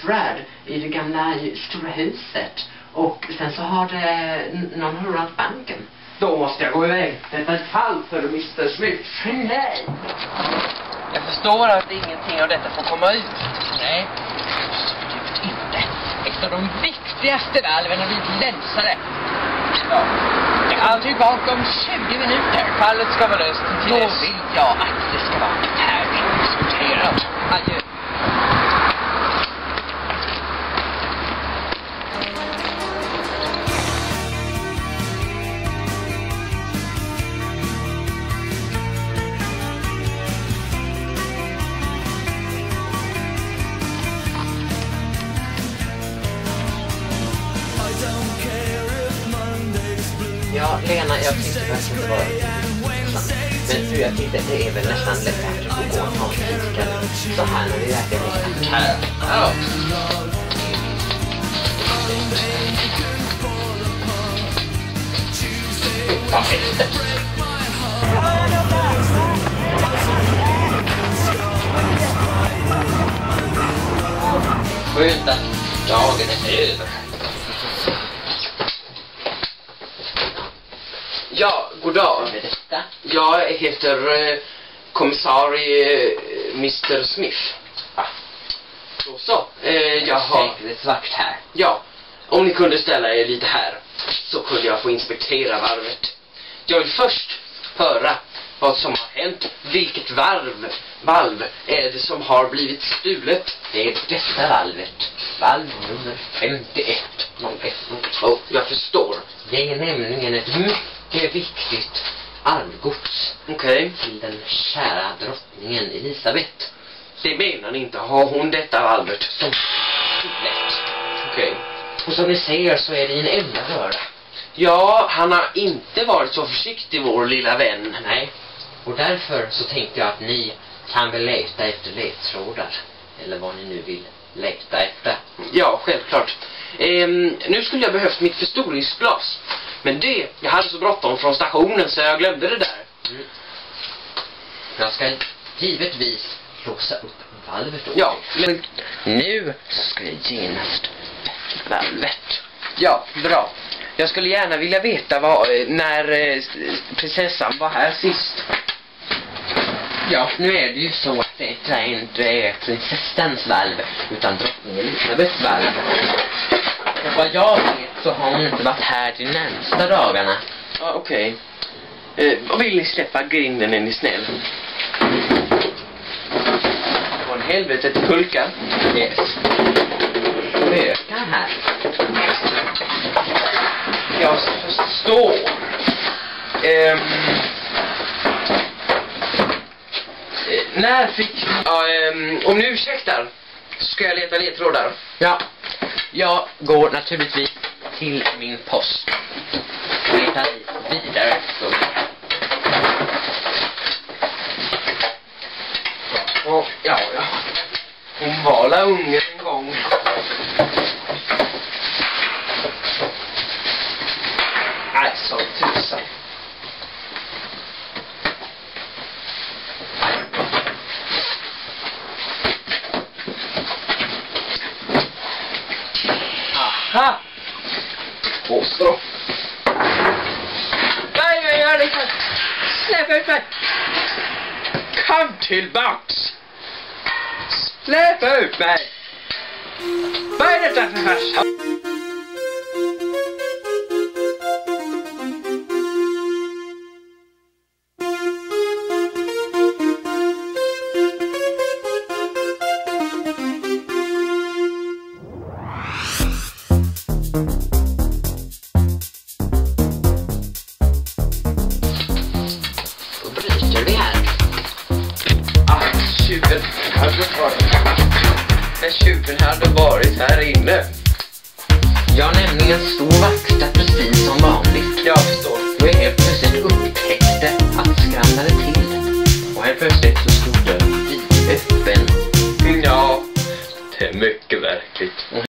Brad i det gamla stora huset. Och sen så har det någon hurrat banken. Då måste jag gå iväg. Detta är ett fall för Mr. Smith. Nej! Jag förstår att ingenting av detta får komma ut. Nej, absolut inte. Ett av de viktigaste valven har blivit länsade. Ja. Jag är tillbaka om 20 minuter. Fallet ska vara löst till Då dess. vill jag att det ska vara färdigdiskuterat. Adjö. Ja, Lena, jag tyckte faktiskt inte vara intressant. Men jag tyckte det är väl nästan lite bättre att gå och ta en fika så här när vi verkligen är här. Ja. Ta efter. Skönt att dagen är över. Ja, god dag. Vad är detta? Jag heter kommissarie Mr. Smith. Ah. Så, jag har... Det är svart här. Ja, om ni kunde ställa er lite här så kunde jag få inspektera varvet. Jag vill först höra vad som har hänt. Vilket valv är det som har blivit stulet? Det är detta valvet. Valv nummer 51. 0102. Jag förstår. Det är nämligen ett mycket viktigt arvgods Okej. till den kära drottningen Elisabeth. Det menar ni inte. Har hon detta valvet? Som stulet. Okej. Och som ni ser så är det en enda röra. Ja, han har inte varit så försiktig, vår lilla vän. Nej. Och därför så tänkte jag att ni kan väl leta efter ledtrådar. Eller vad ni nu vill leta efter. Ja, självklart. Nu skulle jag behövt mitt förstoringsglas. Men jag hade så bråttom från stationen så jag glömde det där. Mm. Jag ska givetvis låsa upp valvet då. Ja, men... Nu ska jag genast valvet. Ja, bra. Jag skulle gärna vilja veta när prinsessan var här sist. Ja, nu är det ju så att detta inte är prinsessans valv utan drottning Elisabeths valv. Och vad jag vet så har hon inte varit här de närmsta dagarna. Ja, okej. Vill ni släppa grinden, är ni snäll? Vad en helvete till pulka. Yes. Ökar här. Jag förstår. När fick... om ni ursäktar så ska jag leta ledtrådar. Ja, jag går naturligtvis till min post. Letar vidare. Och, ja. Hon var la ungen en gång. Alltså, tusan. Aha! Påstå. Nej, jag gör det inte. Släpp ut mig. Kom tillbaks. Släpp ut mig. Vad är detta för fars? Tjuven hade varit här inne. Jag nämligen stod vakta precis som vanligt. Jag förstår. Då jag helt plötsligt upptäckte att skramlade till. Och helt plötsligt så stod dörren öppen. Ja, det är mycket verkligt.